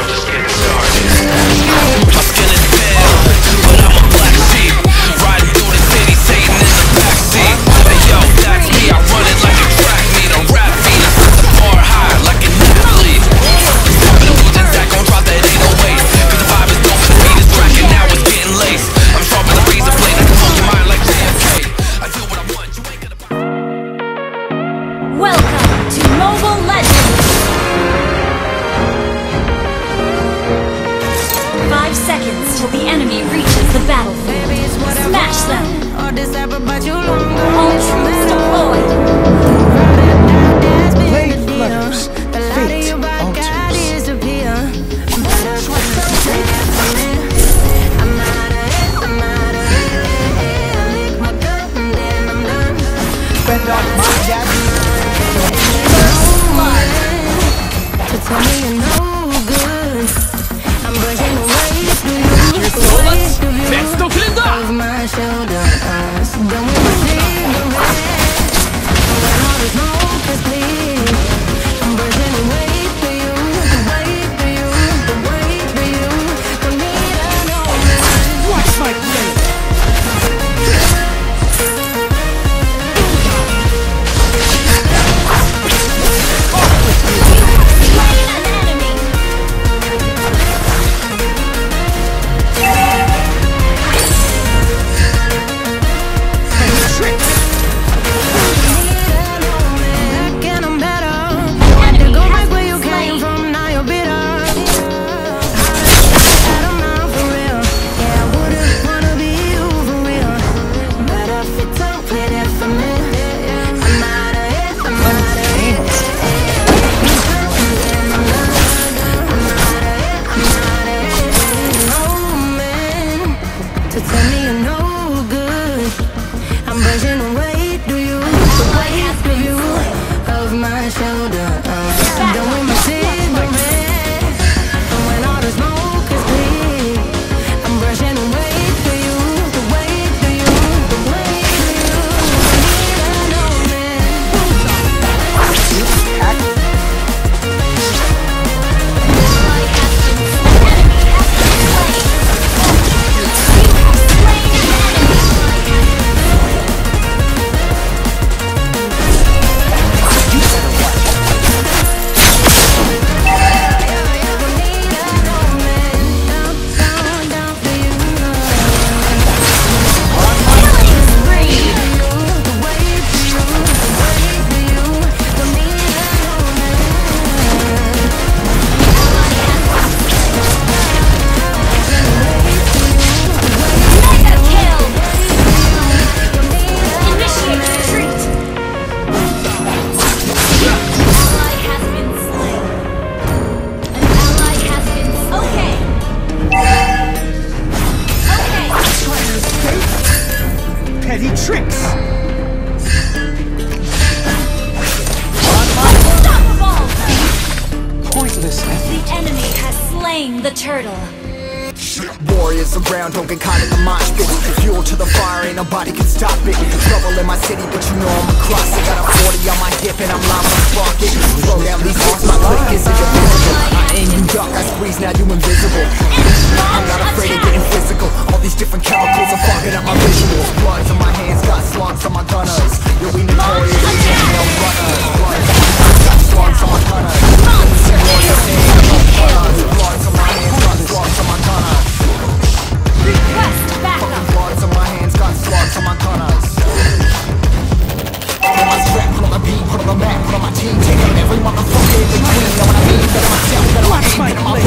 just getting started. Husking and pale, but I'm a black sheep, riding through the city, Satan in the backseat. Hey yo, that's me, I run it like a track meet, a rap beat. I set the bar high like an athlete. Dropping the weeds and that gon' drop that 808. Cause the vibe is dope, the beat is cracking, now it's getting laced. I'm sharper than razor blade, I can blow your mind like JFK. I do what I want, you ain't gonna. Welcome to Mobile Legends! 5 seconds till the enemy reaches the battlefield. Smash them! All troops deployed! Blade flutters, fate alters. Spend off my gas. To tell me you're no good, I'm brushing away over my shoulder. Done with my cigarette. When all the smoke is clear, I'm brushing away for you, the wait for you, the wait for you. Don't need a no man. Watch my blade. The turtle. Warriors around, don't get caught in the mosh pit. Fuel to the fire, ain't nobody can stop it. Trouble in my city, but you know I'm across it. Got a 40 on my hip and I'm live on the spark it. Slow down these arms, my click is indivisible. I aim you duck, I squeeze, now you invisible. I'm not afraid of getting physical. All these different chemicals are fogging up my visuals. Bloods on my hands, got slugs on my gunners. Yo, we notorious, we ain't no runners. Bloods on my hands, got slugs on my gunners. Bloods on my hands, got slugs on my gunners. Request backup. Bloods on my hands, got slugs on my gunners. Put on my strap, put on the beat, put on the map, put on my team. Take out every motherfucker in between. Know what I mean? Better myself, better my aim, better my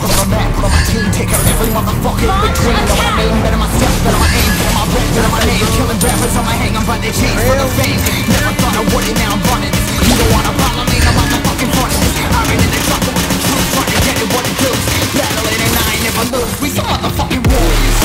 But I'm back, but my team take out every motherfucker in between. Know my name, better my steps, better my aim, better my rep, better my name. Killing rappers on my hang, I'm by their chains for the fame. Never thought I would it, now I'm running. You don't wanna follow me, I'm motherfucking running. I've been in the trouble with the truth, trying to get it what it does. Battling and I ain't never lose. We some motherfucking warriors.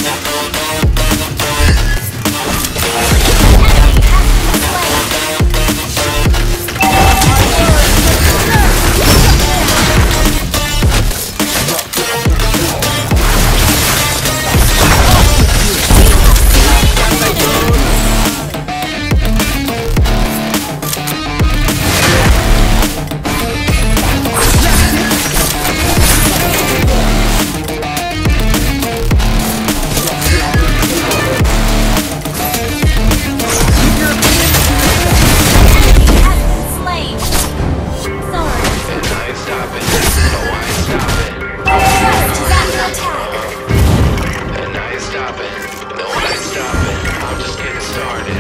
I'm just getting started.